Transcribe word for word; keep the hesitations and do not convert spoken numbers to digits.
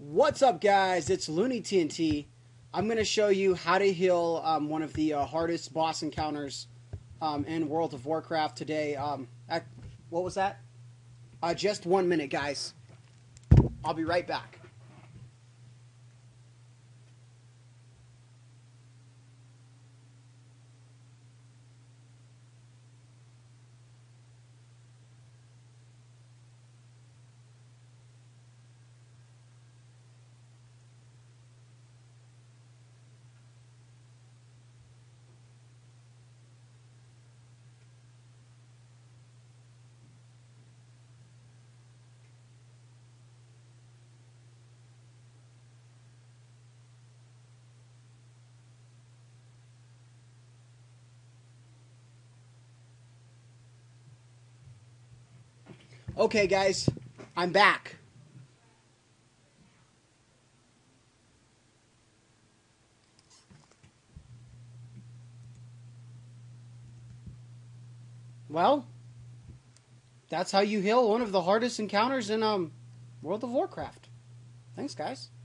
What's up, guys? It's Looney T N T. I'm going to show you how to heal um, one of the uh, hardest boss encounters um, in World of Warcraft today. Um, at, what was that? Uh, just one minute, guys. I'll be right back. Okay, guys, I'm back. Well, that's how you heal one of the hardest encounters in um, World of Warcraft. Thanks, guys.